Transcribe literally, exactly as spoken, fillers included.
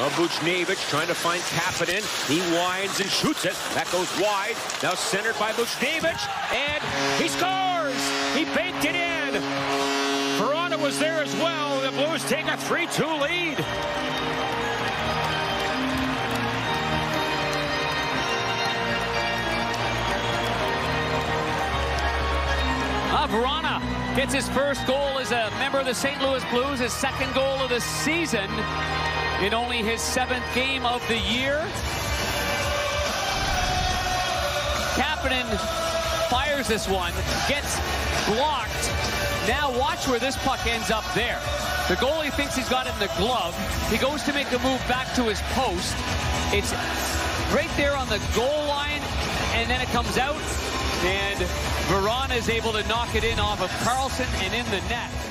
Now Buchnevich trying to find Kapanen. He winds and shoots it. That goes wide. Now centered by Buchnevich. And he scores! He baked it in. Verona was there as well. The Blues take a three two lead. Uh, Verona gets his first goal as a member of the Saint Louis Blues, his second goal of the season in only his seventh game of the year. Kapanen fires this one, gets blocked. Now watch where this puck ends up there. The goalie thinks he's got it in the glove. He goes to make a move back to his post. It's right there on the goal line, and then it comes out. And Verona is able to knock it in off of Carlson and in the net.